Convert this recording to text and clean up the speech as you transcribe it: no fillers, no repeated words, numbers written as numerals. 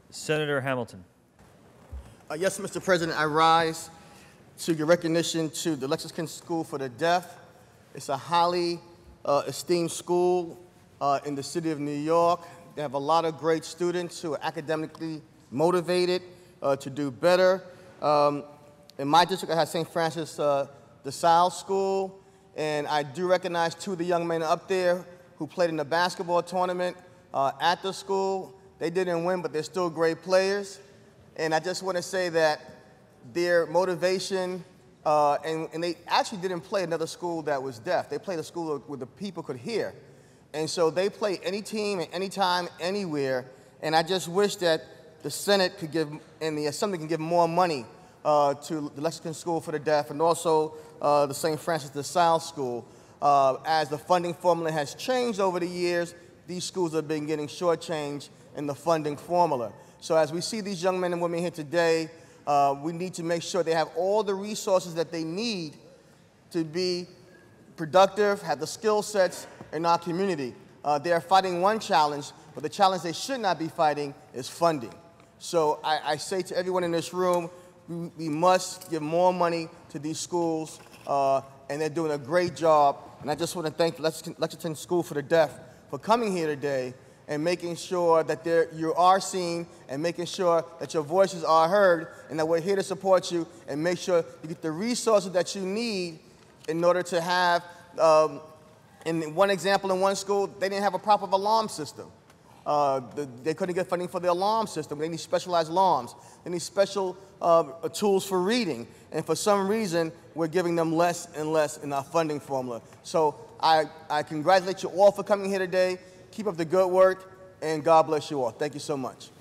Senator Hamilton. Yes, Mr. President, I rise to give recognition to the Lexington School for the Deaf. It's a highly esteemed school in the city of New York. They have a lot of great students who are academically motivated to do better. In my district, I have St. Francis de Sales School, and I do recognize two of the young men up there who played in the basketball tournament at the school. They didn't win, but they're still great players. And I just want to say that their motivation, and they actually didn't play another school that was deaf. They played a school where the people could hear. And so they play any team at any time, anywhere. And I just wish that the Senate could give, and the Assembly can give more money to the Lexington School for the Deaf and also the St. Francis de Sales School. As the funding formula has changed over the years, these schools have been getting shortchanged in the funding formula. So as we see these young men and women here today, we need to make sure they have all the resources that they need to be productive, have the skill sets in our community. They are fighting one challenge, but the challenge they should not be fighting is funding. So I say to everyone in this room, we must give more money to these schools, and they're doing a great job. And I just want to thank Lexington School for the Deaf for coming here today and making sure that you are seen and making sure that your voices are heard and that we're here to support you and make sure you get the resources that you need in order to have, in one example, in one school, they didn't have a proper alarm system. They couldn't get funding for the alarm system. They need specialized alarms. They need special tools for reading. And for some reason, we're giving them less and less in our funding formula. So I congratulate you all for coming here today. Keep up the good work, and God bless you all. Thank you so much.